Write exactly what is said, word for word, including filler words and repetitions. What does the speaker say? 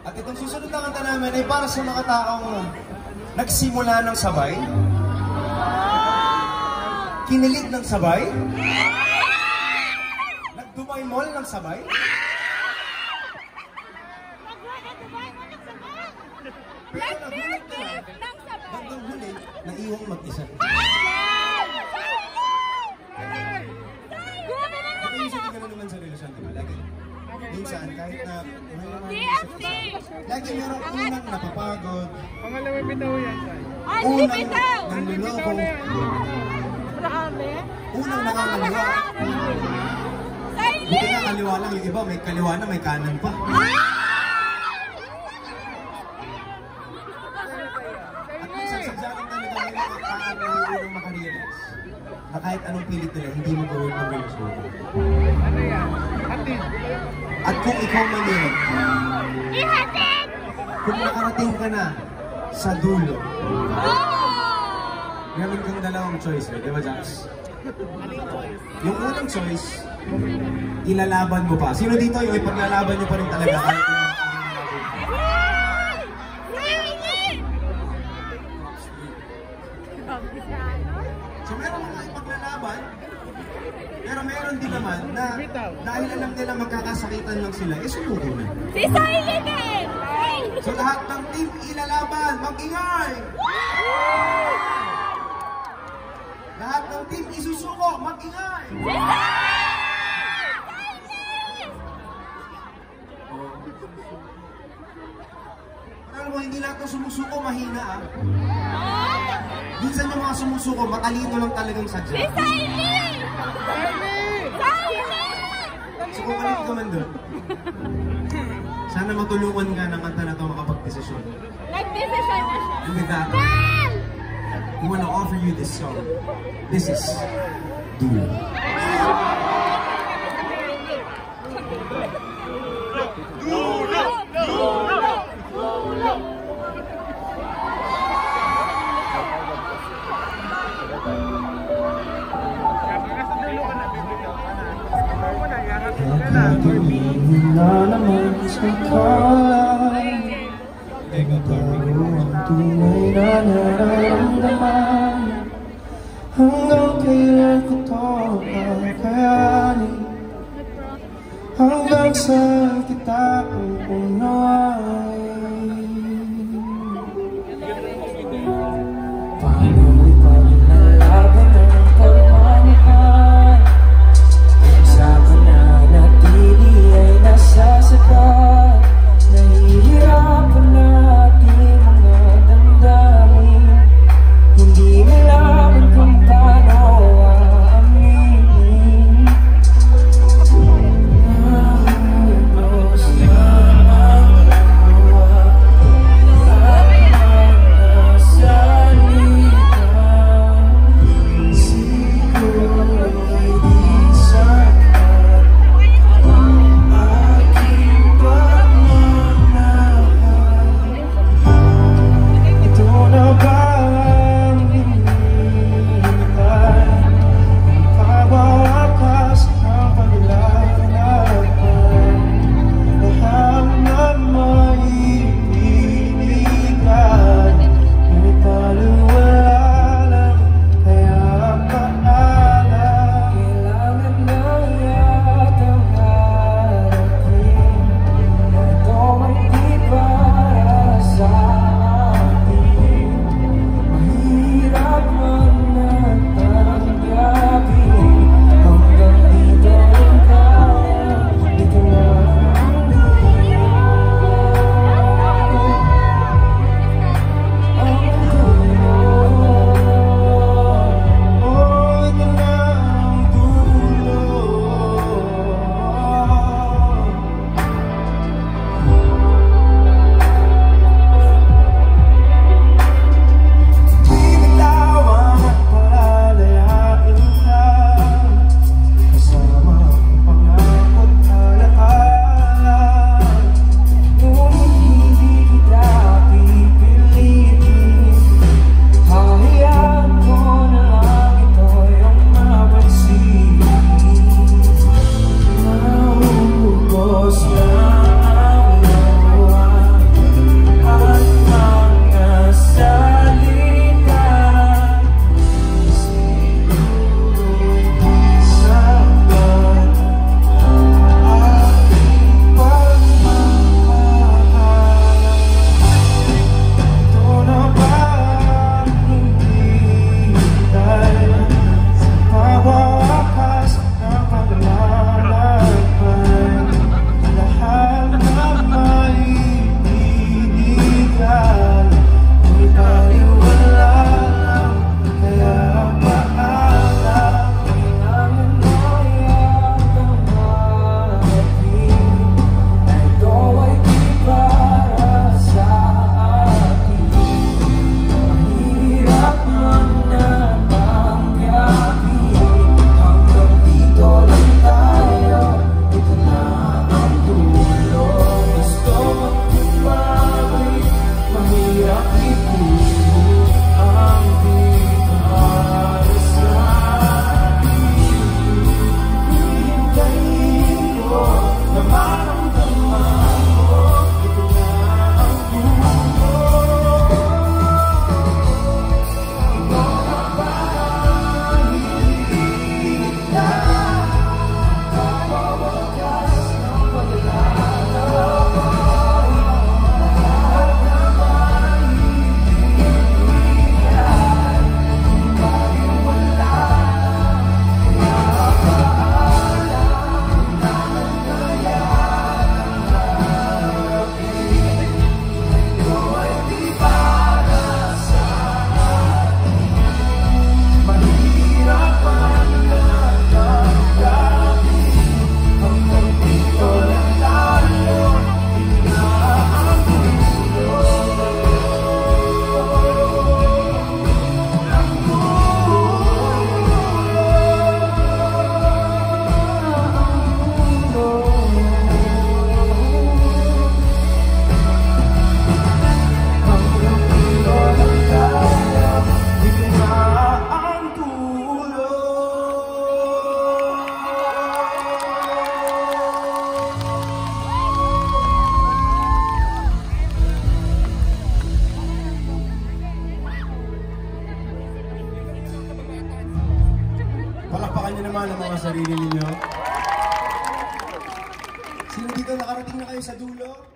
At itong susunod na kanta namin ay para sa mga taong nagsimula ng sabay, kinilig ng sabay, nagdumay-mall ng sabay, pero nagulat ka na, hanggang huli, naiwang mag-isa. Kasi hindi ka na naman sa relasyon, diba? Lagi, minsan, kahit na lagi merong unang napapagod, pangalawang bitaw yan, unang nanluloko, unang nakakaliwa. Buti nga kaliwa lang, yung iba may kaliwa na, may kanan pa. At minsan sadyakin talaga may makakaagaw ng makarealize na kahit anong pilit nila, hindi mag-work ng relasyon. Ano yan? Hatid. At kung ikaw man yun, ihatid! Kung nakarating ka na sa dulo, meron kang dalawang choice, eh, di ba, Jax? Yung unang choice, ilalaban mo pa. Sino dito yung ipaglalaban nyo pa rin talaga? So meron mga ipaglalaban, pero meron din naman na dahil alam nila magkakasakitan lang sila, eh sumuko na. Si Siley din! So lahat ng team ilalaban, mag-ingay! Lahat ng team isusuko, mag-ingay! Parang mo, hindi lahat ng sumusuko mahina ah. Minsan yung mga sumusuko, matalino lang talagang sadya. Si Siley! So kung ano ka man doon, sana matulungan ka ng kanta na ito makapag-desisyon. Nag-desisyon na siya. And with that, we want to offer you this song. This is Dulo. Dulo! Dulo! Dulo! Pagkatingin na naman sa kalan, bago ang tunay na nararamdaman. Hanggang kailan ko to kakayanin, hanggang sa kita uunawain. Paano ipaglalaban ng pagmamahal? Sa pananatili ay nasasagat, nahihirapan natin mga damdamin. Hindi malaman kung paano aaminin. niyo naman ang mga sarili ninyo. Sino dito nakarating na kayo sa dulo?